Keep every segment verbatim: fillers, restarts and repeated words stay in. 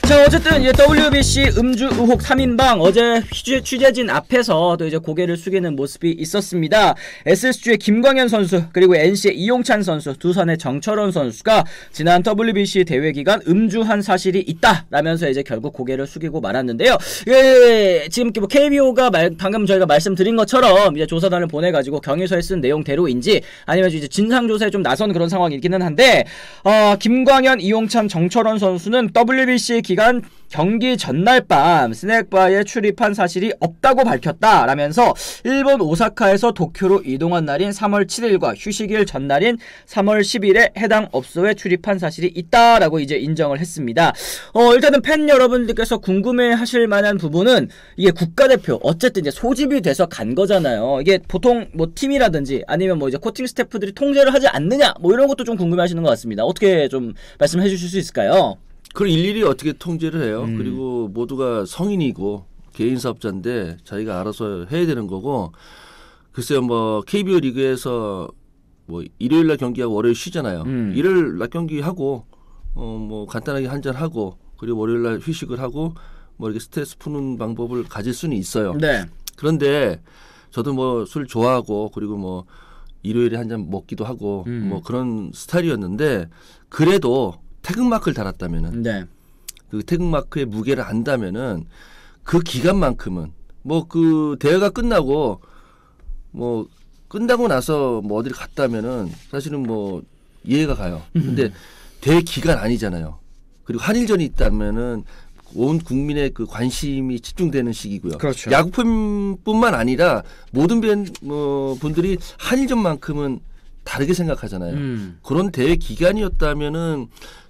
자, 어쨌든 이제 더블유비씨 음주 의혹 삼 인방 어제 취재, 취재진 앞에서 또 이제 고개를 숙이는 모습이 있었습니다. 에스에스지의 김광현 선수 그리고 엔씨의 이용찬 선수 두 선의 정철원 선수가 지난 더블유비씨 대회 기간 음주한 사실이 있다라면서 이제 결국 고개를 숙이고 말았는데요. 예, 지금 뭐 케이비오가 말, 방금 저희가 말씀드린 것처럼 이제 조사단을 보내가지고 경위서에 쓴 내용대로인지 아니면 이제 진상조사에 좀 나선 그런 상황이기는 한데 어, 김광현, 이용찬, 정철원 선수는 더블유비씨 기간 경기 전날 밤 스낵바에 출입한 사실이 없다고 밝혔다라면서 일본 오사카에서 도쿄로 이동한 날인 삼월 칠일과 휴식일 전날인 삼월 십일에 해당 업소에 출입한 사실이 있다라고 이제 인정을 했습니다. 어, 일단은 팬 여러분들께서 궁금해 하실 만한 부분은 이게 국가대표 어쨌든 이제 소집이 돼서 간 거잖아요. 이게 보통 뭐 팀이라든지 아니면 뭐 이제 코칭 스태프들이 통제를 하지 않느냐 뭐 이런 것도 좀 궁금해 하시는 것 같습니다. 어떻게 좀 말씀해 주실 수 있을까요? 그걸 일일이 어떻게 통제를 해요? 음. 그리고 모두가 성인이고 개인 사업자인데 자기가 알아서 해야 되는 거고, 글쎄요, 뭐 케이비오 리그에서 뭐 일요일 날 경기하고 월요일 쉬잖아요. 음. 일요일 낮 경기하고 어 뭐 간단하게 한잔 하고 그리고 월요일 날 휴식을 하고 뭐 이렇게 스트레스 푸는 방법을 가질 수는 있어요. 네. 그런데 저도 뭐 술 좋아하고 그리고 뭐 일요일에 한잔 먹기도 하고 음. 뭐 그런 스타일이었는데, 그래도 태극마크를 달았다면은, 네. 그 태극마크의 무게를 안다면은 그 기간만큼은 뭐 그 대회가 끝나고 뭐 끝나고 나서 뭐 어디를 갔다면은 사실은 뭐 이해가 가요. 근데 대회 기간 아니잖아요. 그리고 한일전이 있다면은 온 국민의 그 관심이 집중되는 시기고요. 그렇죠. 야구팬뿐만 아니라 모든 분, 뭐 분들이 한일전만큼은 다르게 생각하잖아요. 음. 그런 대회 기간이었다면은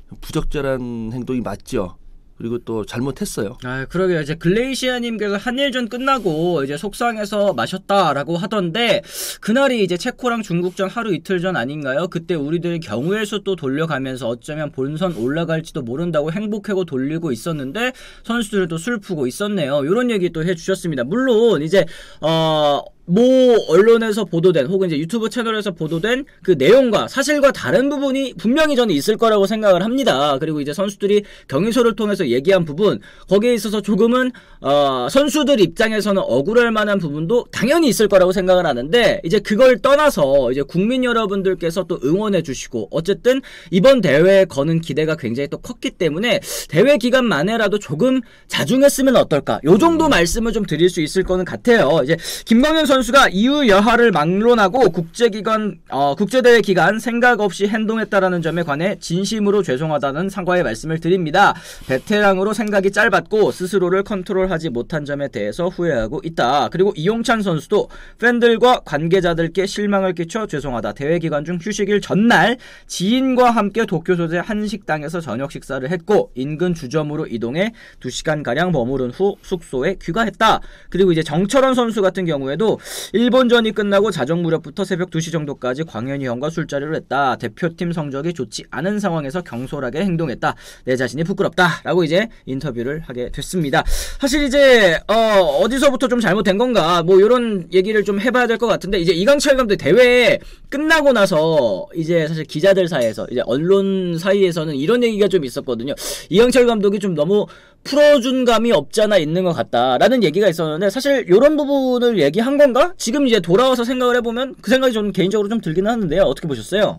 부적절한 행동이 맞죠. 그리고 또 잘못했어요. 아, 그러게요. 이제 글레이시아님께서 한일전 끝나고 이제 속상해서 마셨다라고 하던데, 그날이 이제 체코랑 중국전 하루 이틀 전 아닌가요? 그때 우리들이 경우의 수 또 돌려가면서 어쩌면 본선 올라갈지도 모른다고 행복하고 돌리고 있었는데 선수들도 슬프고 있었네요. 이런 얘기 또 해주셨습니다. 물론 이제 어. 모 언론에서 보도된 혹은 이제 유튜브 채널에서 보도된 그 내용과 사실과 다른 부분이 분명히 저는 있을 거라고 생각을 합니다. 그리고 이제 선수들이 경위서를 통해서 얘기한 부분, 거기에 있어서 조금은 어, 선수들 입장에서는 억울할 만한 부분도 당연히 있을 거라고 생각을 하는데, 이제 그걸 떠나서 이제 국민 여러분들께서 또 응원해 주시고 어쨌든 이번 대회에 거는 기대가 굉장히 또 컸기 때문에 대회 기간 만에라도 조금 자중했으면 어떨까, 요 정도 말씀을 좀 드릴 수 있을 거는 같아요. 이제 김광현 선수 선수가 이유 여하를 막론하고 국제기관, 어, 국제대회 기간 생각 없이 행동했다라는 점에 관해 진심으로 죄송하다는 사과의 말씀을 드립니다. 베테랑으로 생각이 짧았고 스스로를 컨트롤하지 못한 점에 대해서 후회하고 있다. 그리고 이용찬 선수도 팬들과 관계자들께 실망을 끼쳐 죄송하다. 대회 기간 중 휴식일 전날 지인과 함께 도쿄 소재 한식당에서 저녁 식사를 했고 인근 주점으로 이동해 두 시간가량 머무른 후 숙소에 귀가했다. 그리고 이제 정철원 선수 같은 경우에도 일본전이 끝나고 자정 무렵부터 새벽 두 시 정도까지 광현이 형과 술자리를 했다. 대표팀 성적이 좋지 않은 상황에서 경솔하게 행동했다. 내 자신이 부끄럽다. 라고 이제 인터뷰를 하게 됐습니다. 사실 이제 어, 어디서부터 좀 잘못된 건가 뭐 이런 얘기를 좀 해봐야 될 것 같은데, 이제 이강철 감독 대회 끝나고 나서 이제 사실 기자들 사이에서 이제 언론 사이에서는 이런 얘기가 좀 있었거든요. 이강철 감독이 좀 너무 풀어준 감이 없잖아 있는 것 같다라는 얘기가 있었는데, 사실 이런 부분을 얘기한 건가? 지금 이제 돌아와서 생각을 해보면 그 생각이 저는 개인적으로 좀 들기는 하는데요. 어떻게 보셨어요?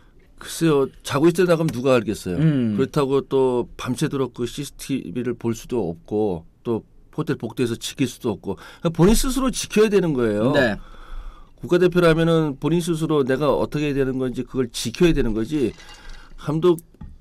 글쎄요, 자고 있을 때 나가면 누가 알겠어요. 음. 그렇다고 또 밤새도록 그 씨씨티비를 볼 수도 없고 또 호텔 복도에서 지킬 수도 없고, 본인 스스로 지켜야 되는 거예요. 네. 국가대표라면은 본인 스스로 내가 어떻게 해야 되는 건지 그걸 지켜야 되는 거지. 감독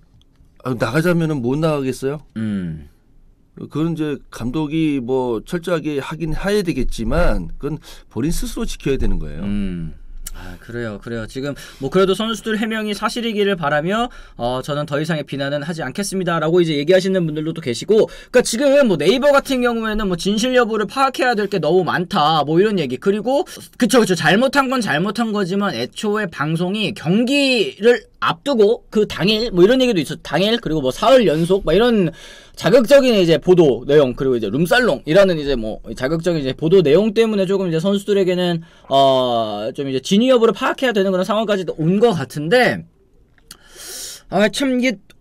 나가자면은 못 나가겠어요? 음. 그건 이제 감독이 뭐 철저하게 하긴 해야 되겠지만 그건 본인 스스로 지켜야 되는 거예요. 음. 아, 그래요, 그래요. 지금 뭐 그래도 선수들 해명이 사실이기를 바라며 어 저는 더 이상의 비난은 하지 않겠습니다라고 이제 얘기하시는 분들도 또 계시고, 그러니까 지금 뭐 네이버 같은 경우에는 뭐 진실 여부를 파악해야 될 게 너무 많다, 뭐 이런 얘기. 그리고 그쵸, 그쵸. 잘못한 건 잘못한 거지만 애초에 방송이 경기를 앞두고 그 당일 뭐 이런 얘기도 있었. 당일 그리고 뭐 사흘 연속 막 이런 자극적인 이제 보도 내용, 그리고 이제 룸살롱이라는 이제 뭐 자극적인 이제 보도 내용 때문에 조금 이제 선수들에게는 어 좀 이제 진위 여부를 파악해야 되는 그런 상황까지 온 것 같은데, 아 참 이게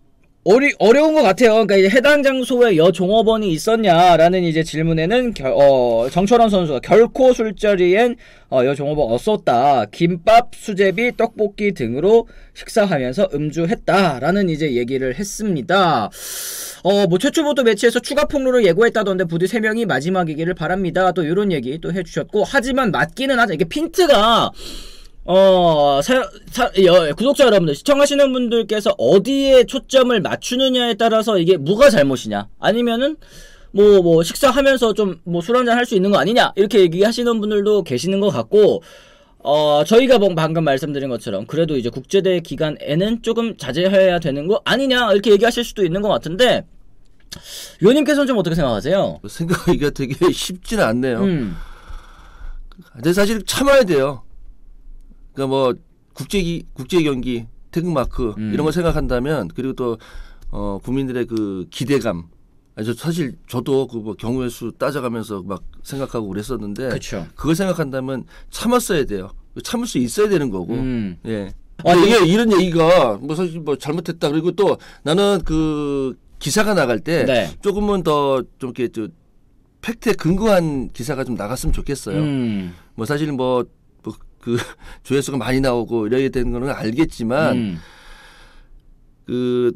어리, 어려운 것 같아요. 그러니까 이제 해당 장소에 여종업원이 있었냐라는 이제 질문에는 겨, 어, 정철원 선수가 결코 술자리엔 어, 여종업원 없었다. 김밥, 수제비, 떡볶이 등으로 식사하면서 음주했다라는 이제 얘기를 했습니다. 어, 뭐 최초부터 매치에서 추가 폭로를 예고했다던데 부디 세 명이 마지막이기를 바랍니다. 또 이런 얘기 또 해주셨고, 하지만 맞기는 하죠. 이게 핀트가 어, 사, 사, 여, 구독자 여러분들, 시청하시는 분들께서 어디에 초점을 맞추느냐에 따라서 이게 뭐가 잘못이냐, 아니면은 뭐, 뭐, 식사하면서 좀, 뭐, 술 한잔 할 수 있는 거 아니냐, 이렇게 얘기하시는 분들도 계시는 것 같고, 어, 저희가 방금 말씀드린 것처럼, 그래도 이제 국제대회 기간에는 조금 자제해야 되는 거 아니냐, 이렇게 얘기하실 수도 있는 것 같은데, 위원님께서는 좀 어떻게 생각하세요? 생각하기가 되게 쉽지는 않네요. 음. 근데 사실 참아야 돼요. 그러니까 뭐 국제 국제 경기 태극마크 음. 이런 걸 생각한다면, 그리고 또 어, 국민들의 그 기대감. 아니, 저 사실 저도 그 뭐 경우의 수 따져가면서 막 생각하고 그랬었는데, 그쵸. 그걸 생각한다면 참았어야 돼요. 참을 수 있어야 되는 거고. 음. 예. 아, 아, 이게 이런 얘기가 뭐 사실 뭐 잘못했다. 그리고 또 나는 그 기사가 나갈 때 네. 조금은 더 좀 이렇게 좀 팩트에 근거한 기사가 좀 나갔으면 좋겠어요. 음. 뭐 사실 뭐 그 조회수가 많이 나오고 이래야 되는 거는 알겠지만 음. 그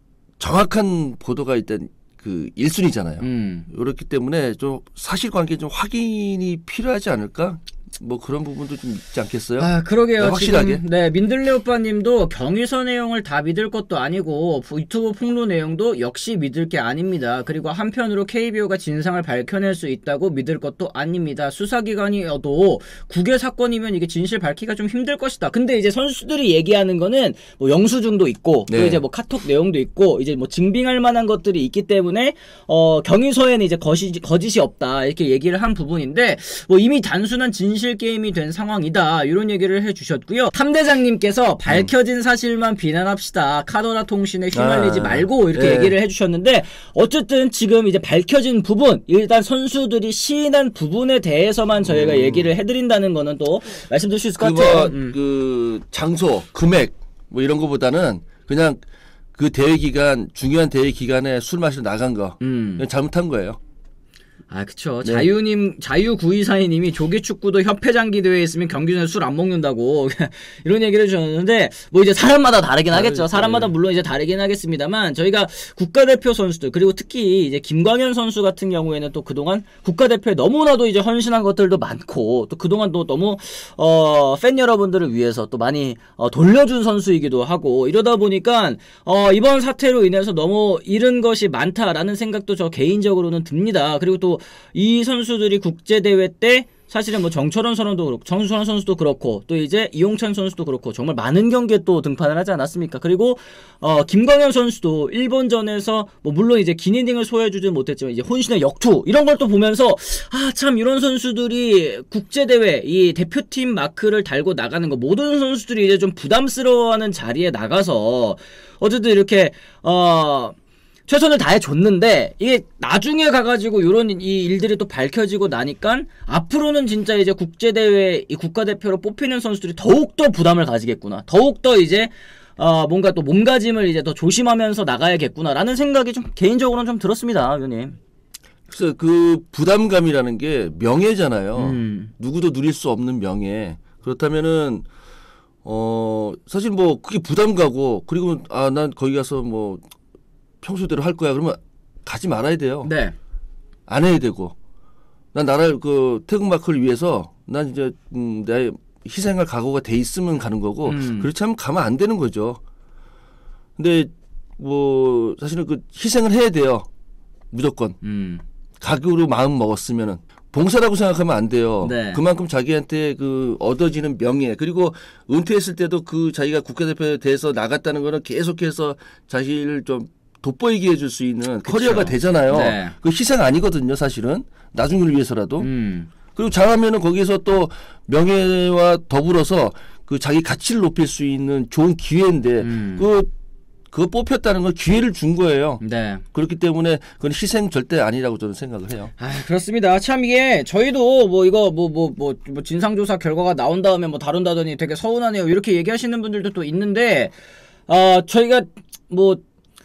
정확한 보도가 일단 그 일 순위잖아요. 음. 그렇기 때문에 좀 사실관계 좀 확인이 필요하지 않을까? 뭐 그런 부분도 좀 있지 않겠어요? 아, 그러게요. 네, 확실하게. 지금, 네, 민들레 오빠님도 경위서 내용을 다 믿을 것도 아니고 유튜브 폭로 내용도 역시 믿을 게 아닙니다. 그리고 한편으로 케이비오가 진상을 밝혀낼 수 있다고 믿을 것도 아닙니다. 수사기관이어도 국외 사건이면 이게 진실 밝히기가 좀 힘들 것이다. 근데 이제 선수들이 얘기하는 거는 뭐 영수증도 있고 네. 또 이제 뭐 카톡 내용도 있고 이제 뭐 증빙할 만한 것들이 있기 때문에 어 경위서에는 이제 거짓, 거짓이 없다 이렇게 얘기를 한 부분인데, 뭐 이미 단순한 진실 게임이 된 상황이다 이런 얘기를 해주셨고요. 탐대장님께서 밝혀진 사실만 비난합시다. 카더라 통신에 휘말리지 아, 말고 이렇게 예. 얘기를 해주셨는데, 어쨌든 지금 이제 밝혀진 부분, 일단 선수들이 시인한 부분에 대해서만 저희가 음. 얘기를 해드린다는 거는 또 말씀드릴 수 있을 것 같아요. 뭐, 음. 그 장소, 금액 뭐 이런 거보다는 그냥 그 대회 기간, 중요한 대회 기간에 술 마시러 나간 거 음. 잘못한 거예요. 아, 그쵸. 네. 자유님, 자유구이사이님이 조기축구도 협회장기 대회에 있으면 경기 전에 술 안 먹는다고 이런 얘기를 해주셨는데, 뭐 이제 사람마다 다르긴 하겠죠. 사람마다 물론 이제 다르긴 하겠습니다만, 저희가 국가대표 선수들, 그리고 특히 이제 김광현 선수 같은 경우에는 또 그동안 국가대표에 너무나도 이제 헌신한 것들도 많고, 또 그동안 또 너무, 어, 팬 여러분들을 위해서 또 많이, 어, 돌려준 선수이기도 하고, 이러다 보니까, 어, 이번 사태로 인해서 너무 잃은 것이 많다라는 생각도 저 개인적으로는 듭니다. 그리고 또 이 선수들이 국제대회 때 사실은 뭐 정철원 선수도 그렇고 정철원 선수도 그렇고 또 이제 이용찬 선수도 그렇고 정말 많은 경기에 또 등판을 하지 않았습니까? 그리고 어 김광현 선수도 일본전에서 뭐 물론 이제 긴 이닝을 소화해주지 못했지만 이제 혼신의 역투 이런 걸 또 보면서 아 참 이런 선수들이 국제대회 이 대표팀 마크를 달고 나가는 거 모든 선수들이 이제 좀 부담스러워하는 자리에 나가서 어쨌든 이렇게 어 최선을 다해줬는데, 이게 나중에 가가지고 이런 이 일들이 또 밝혀지고 나니까 앞으로는 진짜 이제 국제대회 이 국가대표로 뽑히는 선수들이 더욱더 부담을 가지겠구나, 더욱더 이제 어 뭔가 또 몸가짐을 이제 더 조심하면서 나가야겠구나 라는 생각이 좀 개인적으로는 좀 들었습니다, 위원님. 그래서 그 부담감이라는 게 명예잖아요. 음. 누구도 누릴 수 없는 명예. 그렇다면은 어 사실 뭐 그게 부담 가고, 그리고 아 난 거기 가서 뭐 평소대로 할 거야 그러면 가지 말아야 돼요. 네. 안 해야 되고, 난 나라를 그 태극마크를 위해서 난 이제 음, 내 희생할 각오가 돼 있으면 가는 거고 음. 그렇지 않으면 가면 안 되는 거죠. 근데 뭐 사실은 그 희생을 해야 돼요. 무조건. 음. 각오로 마음 먹었으면은 봉사라고 생각하면 안 돼요. 네. 그만큼 자기한테 그 얻어지는 명예, 그리고 은퇴했을 때도 그 자기가 국가대표에 대해서 나갔다는 거는 계속해서 자신을 좀 돋보이게 해줄 수 있는 그쵸. 커리어가 되잖아요. 네. 그 희생 아니거든요, 사실은. 나중을 위해서라도. 음. 그리고 잘하면은 거기서 또 명예와 더불어서 그 자기 가치를 높일 수 있는 좋은 기회인데, 음. 그, 그거 뽑혔다는 건 기회를 준 거예요. 네. 그렇기 때문에 그건 희생 절대 아니라고 저는 생각을 해요. 아, 그렇습니다. 참 이게 저희도 뭐 이거 뭐 뭐 뭐 뭐 진상조사 결과가 나온 다음에 뭐 다룬다더니 되게 서운하네요, 이렇게 얘기하시는 분들도 또 있는데, 어, 저희가 뭐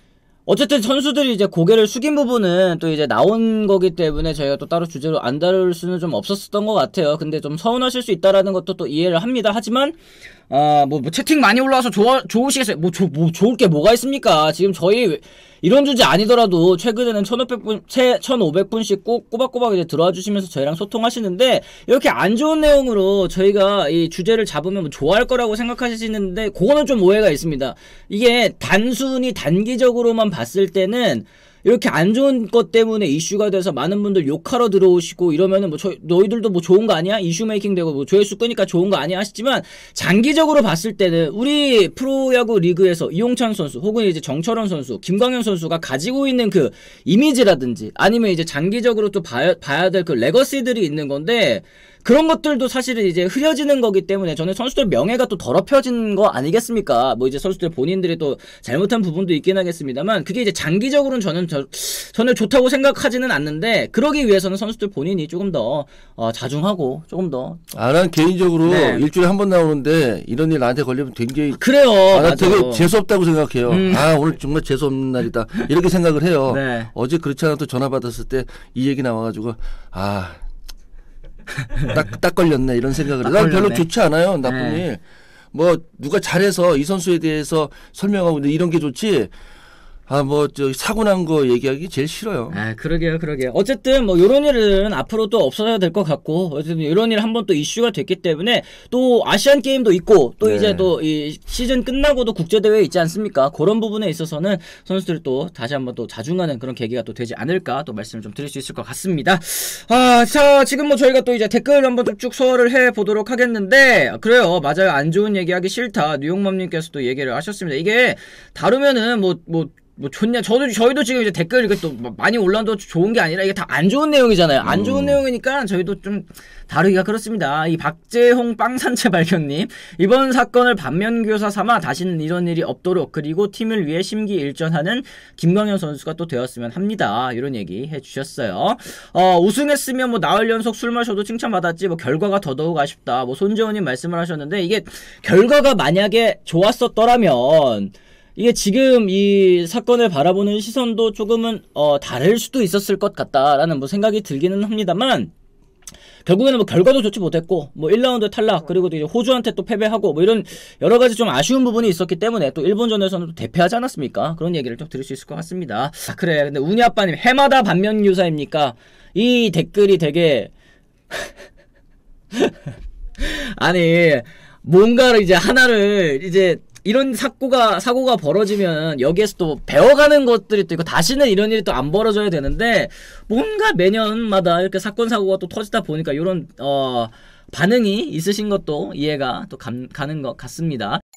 어쨌든 선수들이 이제 고개를 숙인 부분은 또 이제 나온 거기 때문에 저희가 또 따로 주제로 안 다룰 수는 좀 없었던 것 같아요. 근데 좀 서운하실 수 있다라는 것도 또 이해를 합니다. 하지만 아, 뭐, 뭐 채팅 많이 올라와서 좋아 좋으시겠어요? 뭐, 조, 뭐 좋을 게 뭐가 있습니까? 지금 저희 이런 주제 아니더라도 최근에는 천오백 분, 천오백 분씩 꼭 꼬박꼬박 이제 들어와 주시면서 저희랑 소통하시는데 이렇게 안 좋은 내용으로 저희가 이 주제를 잡으면 뭐 좋아할 거라고 생각하시는데 그거는 좀 오해가 있습니다. 이게 단순히 단기적으로만 봤을 때는 이렇게 안 좋은 것 때문에 이슈가 돼서 많은 분들 욕하러 들어오시고 이러면은 뭐 저, 너희들도 뭐 좋은 거 아니야? 이슈 메이킹 되고 뭐 조회수 끄니까 좋은 거 아니야? 하시지만 장기적으로 봤을 때는 우리 프로야구 리그에서 이용찬 선수 혹은 이제 정철원 선수, 김광현 선수가 가지고 있는 그 이미지라든지 아니면 이제 장기적으로 또 봐야, 봐야 될 그 레거시들이 있는 건데 그런 것들도 사실은 이제 흐려지는 거기 때문에 저는 선수들 명예가 또 더럽혀진 거 아니겠습니까? 뭐 이제 선수들 본인들이 또 잘못한 부분도 있긴 하겠습니다만 그게 이제 장기적으로는 저는 저, 저는 좋다고 생각하지는 않는데 그러기 위해서는 선수들 본인이 조금 더 어, 자중하고 조금 더 아, 난 개인적으로 네. 일주일에 한 번 나오는데 이런 일 나한테 걸리면 굉장히 그래요. 아, 나 되게 재수없다고 생각해요. 음. 아, 오늘 정말 재수없는 날이다. 이렇게 생각을 해요. 네. 어제 그렇지 않아도 전화 받았을 때 이 얘기 나와가지고 아 딱, 딱 걸렸네 이런 생각을 해. 난 별로 좋지 않아요. 나쁜 네. 일. 뭐 누가 잘해서 이 선수에 대해서 설명하고 이런 게 좋지. 아, 뭐, 저, 사고 난 거 얘기하기 제일 싫어요. 아, 그러게요, 그러게요. 어쨌든, 뭐, 요런 일은 앞으로 또 없어져야 될 것 같고, 어쨌든, 요런 일 한번 또 이슈가 됐기 때문에, 또, 아시안 게임도 있고, 또 네. 이제 또, 이, 시즌 끝나고도 국제대회 있지 않습니까? 그런 부분에 있어서는 선수들이 또 다시 한번 또 자중하는 그런 계기가 또 되지 않을까, 또 말씀을 좀 드릴 수 있을 것 같습니다. 아, 자, 지금 뭐 저희가 또 이제 댓글 한번 쭉쭉 소화를 해 보도록 하겠는데, 그래요. 맞아요. 안 좋은 얘기하기 싫다. 뉴욕맘님께서도 얘기를 하셨습니다. 이게, 다루면은 뭐, 뭐, 뭐 좋냐 저도 저희도 지금 이제 댓글 이게 또 많이 올라도 좋은 게 아니라 이게 다 안 좋은 내용이잖아요. 안 좋은 음. 내용이니까 저희도 좀 다루기가 그렇습니다. 이 박재홍 빵산채 발견님 이번 사건을 반면교사 삼아 다시는 이런 일이 없도록 그리고 팀을 위해 심기일전하는 김광현 선수가 또 되었으면 합니다. 이런 얘기 해주셨어요. 어, 우승했으면 뭐 나흘 연속 술 마셔도 칭찬받았지 뭐 결과가 더더욱 아쉽다. 뭐 손재원님 말씀을 하셨는데 이게 결과가 만약에 좋았었더라면 이게 지금 이 사건을 바라보는 시선도 조금은 어 다를 수도 있었을 것 같다라는 뭐 생각이 들기는 합니다만 결국에는 뭐 결과도 좋지 못했고 뭐 일 라운드 탈락 그리고 또 이제 호주한테 또 패배하고 뭐 이런 여러 가지 좀 아쉬운 부분이 있었기 때문에 또 일본전에서는 또 대패하지 않았습니까? 그런 얘기를 좀 들을 수 있을 것 같습니다. 아, 그래 근데 우니 아빠님 해마다 반면교사입니까? 이 댓글이 되게 아니 뭔가를 이제 하나를 이제 이런 사고가 사고가 벌어지면 여기에서 또 배워가는 것들이 또 있고 다시는 이런 일이 또 안 벌어져야 되는데 뭔가 매년마다 이렇게 사건 사고가 또 터지다 보니까 이런 어 반응이 있으신 것도 이해가 또 감, 가는 것 같습니다.